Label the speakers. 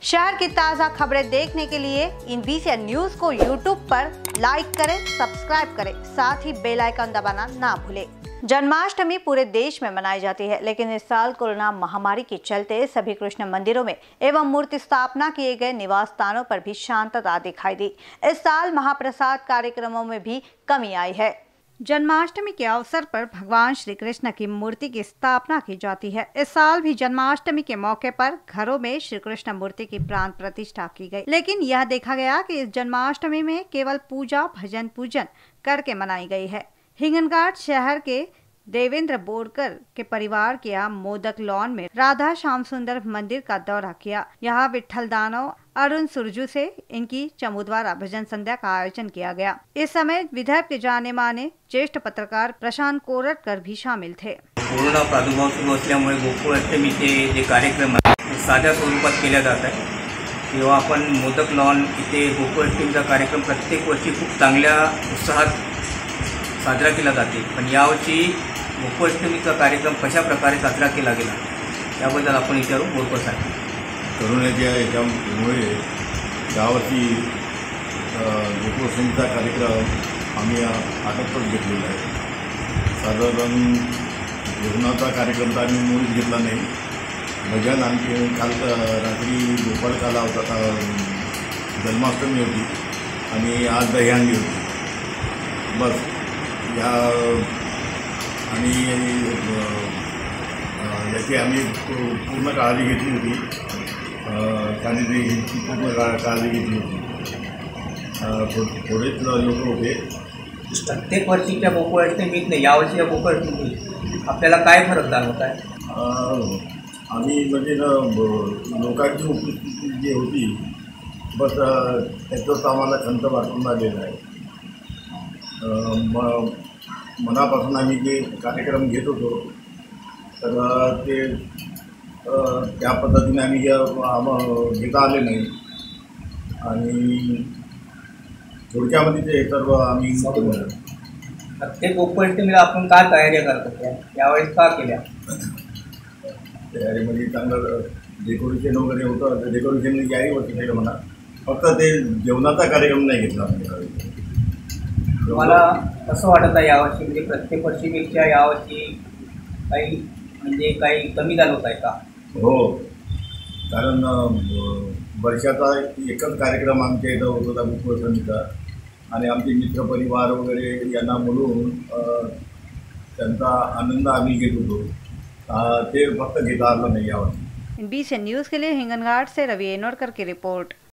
Speaker 1: शहर की ताज़ा खबरें देखने के लिए इन BCN न्यूज़ को YouTube पर लाइक करें, सब्सक्राइब करें, साथ ही बेल आइकन दबाना ना भूलें। जन्माष्टमी पूरे देश में मनाई जाती है, लेकिन इस साल कोरोना महामारी के चलते सभी कृष्ण मंदिरों में एवं मूर्ति स्थापना किए गए निवास स्थानों पर भी शांतता दिखाई दी। इस साल महाप्रसाद कार्यक्रमों में भी कमी आई है। जन्माष्टमी के अवसर पर भगवान श्री कृष्ण की मूर्ति की स्थापना की जाती है। इस साल भी जन्माष्टमी के मौके पर घरों में श्री कृष्ण मूर्ति की प्राण प्रतिष्ठा की गई, लेकिन यह देखा गया कि इस जन्माष्टमी में केवल पूजा भजन पूजन करके मनाई गई है। हिंगनघाट शहर के देवेंद्र बोरकर के परिवार के यहाँ मोदक लॉन में राधा श्याम सुंदर मंदिर का दौरा किया। यहाँ विठल दानव अरुण सुरजू से इनकी चमू द्वारा भजन संध्या का आयोजन किया गया। इस समय विदर्भ के जाने माने ज्येष्ठ पत्रकार प्रशांत कोरटकर भी शामिल थे।
Speaker 2: कोरोना प्रादुर्भाव सुरू असल्यामुळे गोकुळ अष्टमीचे जे कार्यक्रम आहेत साध्या स्वरूपात केल्या जात आहे, तेव्हा आपण मोदक लॉन इथे गोकुळ अष्टमीचा कार्यक्रम प्रत्येक वर्षी खूप चांगल्या उत्साहात साजरा केला जाते, पण यावर्षी गोकुळ अष्टमीचा कार्यक्रम कशा प्रकारे साजरा केला गेला याबद्दल आपण विचारू बोरकर साहेब।
Speaker 3: कोरोनाच्या याच्यामुळे यावर्षी गोकुळ अष्टमीचा कार्यक्रम आम्ही आटोपत घेतलेला आहे। साधारण जेवणाचा कार्यक्रम तर आम्ही मुळीच घेतला नाही। भजन आणखी काल रात्री गोपाळकाला होता, जन्माष्टमी होती आणि आज दहीहंडी होती। बस या आणि याची आम्ही पूर्ण काळजी घेतली होती, सॅनिटरीची पूर्ण काळजी घेतली होती। थोडेच लोक होते।
Speaker 2: प्रत्येक वर्षीच्या गोकुळ अष्टमीत यावर्षीच्या गोकुळ अष्टमीत आपल्याला काय फरक जाणवत आहे?
Speaker 3: आम्ही म्हणजे लोकांची उपस्थिती जी होती, बस त्याचंच आम्हाला खंत वाटून आलेलं आहे। मनापासून आम्ही जे कार्यक्रम घेत होतो तर ते त्या पद्धतीने आम्ही घेता आले नाही आणि थोडक्यामध्ये ते सर्व आम्ही
Speaker 2: प्रत्येक गोकुळ अष्टमीला आपण काय तयारी करत होत्या, यावेळेस का केल्या?
Speaker 3: तयारीमध्ये चांगलं डेकोरेशन वगैरे होतं। डेकोरेशन याही होती केलं म्हणा, फक्त ते जेवणाचा कार्यक्रम नाही घेतला आम्ही।
Speaker 2: तुम्हाला कसं वाटत आहे यावर्षी, म्हणजे प्रत्येक वर्षीपेक्षा यावर्षी काही कमी झालं होत आहे का?
Speaker 3: हो, कारण वर्षाचा एकच कार्यक्रम आमच्या इथं होत होता गोकुळ अष्टमीचा, आणि आमचे मित्रपरिवार वगैरे यांना बोलवून त्यांचा आनंद आम्ही घेत होतो, ते फक्त घेता आलं नाही यावर्षी।
Speaker 1: BCN न्यूज़ के लिए हिंगनघाट से रवि एनोरकर की रिपोर्ट।